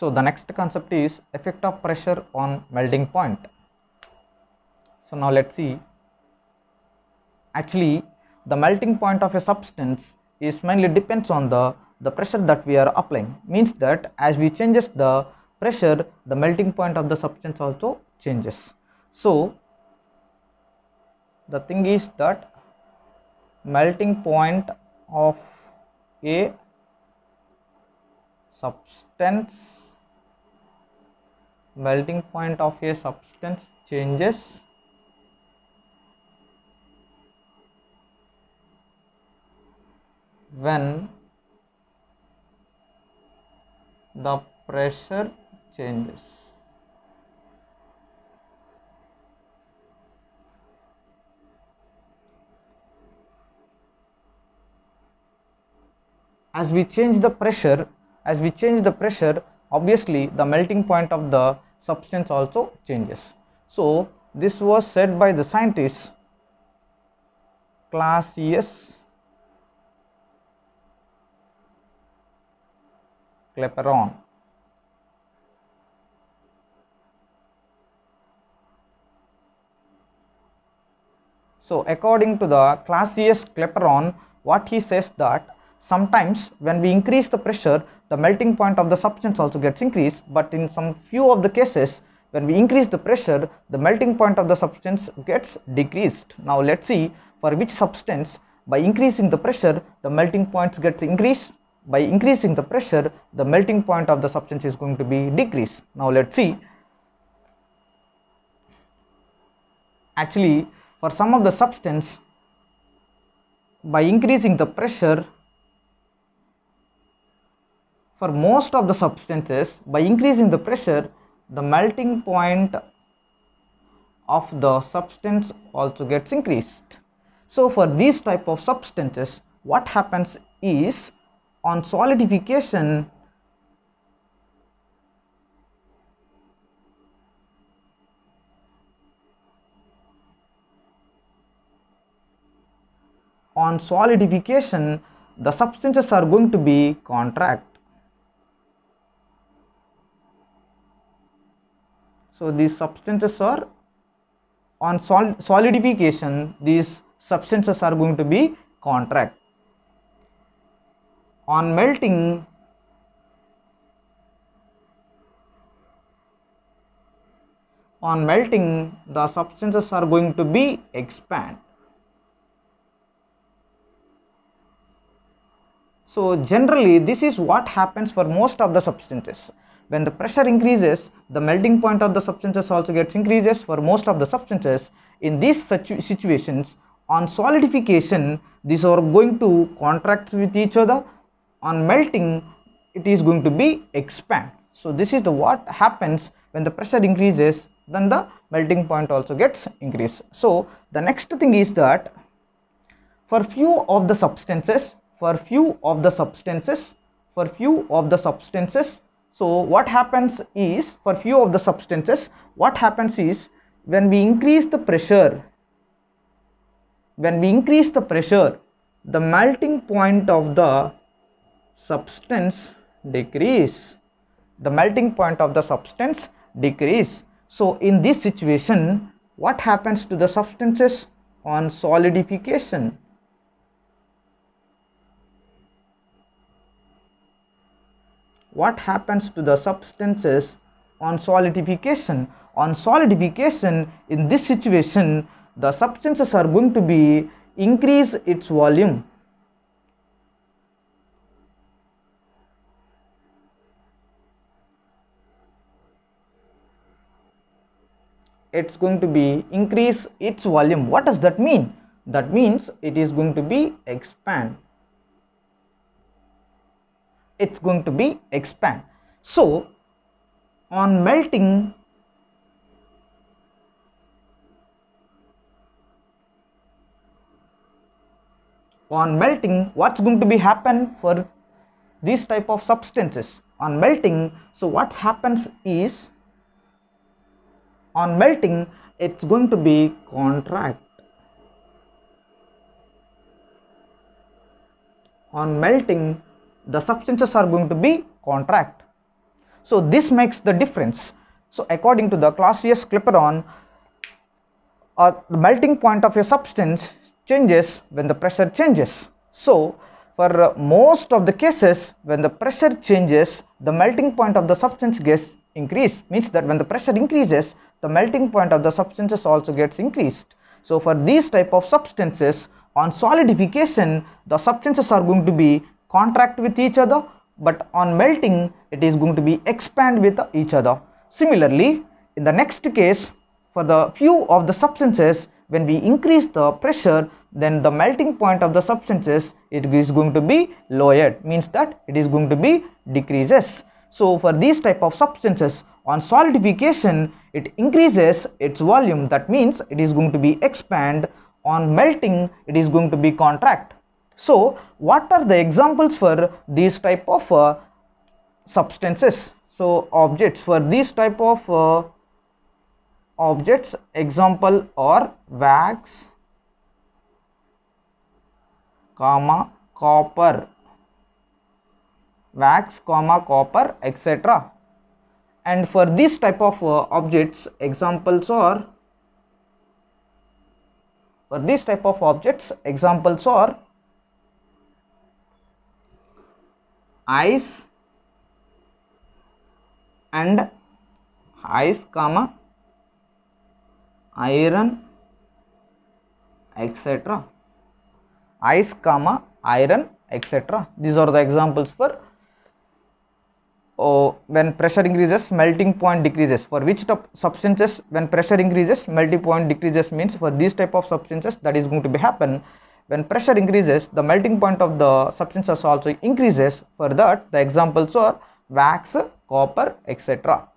So the next concept is effect of pressure on melting point. So now let's see. Actually, the melting point of a substance is mainly depends on the pressure that we are applying. Means that as we changes the pressure, the melting point of the substance also changes. So the thing is that melting point of a substance changes when the pressure changes. As we change the pressure, obviously the melting point of the substance also changes. So this was said by the scientist Clausius Clapeyron. So according to the Clausius Clapeyron, what he says that sometimes when we increase the pressure, the melting point of the substance also gets increased, but in some few of the cases when we increase the pressure, the melting point of the substance gets decreased. Now let's see for which substance by increasing the pressure the melting points gets increased, by increasing the pressure the melting point of the substance is going to be decreased. Now let's see. Actually, for some of the substance, by increasing the pressure, for most of the substances, by increasing the pressure, the melting point of the substance also gets increased. So for these type of substances, what happens is on solidification, the substances are going to be contract. So these substances are on solidification, these substances are going to be contract. On melting, the substances are going to be expand. So generally this is what happens for most of the substances. When the pressure increases, the melting point of the substances also gets increases for most of the substances. In these situations, on solidification, these are going to contract with each other. On melting, it is going to be expand. So this is the what happens when the pressure increases, then the melting point also gets increased. So the next thing is that for few of the substances, so what happens is, for few of the substances, what happens is when we increase the pressure, the melting point of the substance decrease. So in this situation, what happens to the substances on solidification? What happens to the substances on solidification? On solidification, in this situation, the substances are going to be increase its volume. It's going to be increase its volume. What does that mean? That means it is going to be expand. It's going to be expand. So on melting, what's going to be happen for these type of substances? On melting, so what happens is, on melting, it's going to be contract. On melting, the substances are going to be contract. So this makes the difference. So according to the Clausius-Clapeyron, the melting point of a substance changes when the pressure changes. So for most of the cases, when the pressure changes, the melting point of the substance gets increased. Means that when the pressure increases, the melting point of the substances also gets increased. So for these type of substances, on solidification, the substances are going to be contract with each other, but on melting, it is going to be expand with each other. Similarly, in the next case, for the few of the substances, when we increase the pressure, then the melting point of the substances, it is going to be lowered. Means that it is going to be decreases. So for these type of substances, on solidification, it increases its volume. That means it is going to be expand. On melting, it is going to be contract. So what are the examples for these type of substances? So objects, for these type of objects, example are wax, copper, wax, copper, etc. And for this type of objects, examples are, ice and ice, iron, etc. Ice, iron, etc. These are the examples for when pressure increases, melting point decreases. For which substances, when pressure increases, melting point decreases, means for these type of substances, that is going to be happen. When pressure increases, the melting point of the substances also increases. For that, the examples are wax, copper, etc.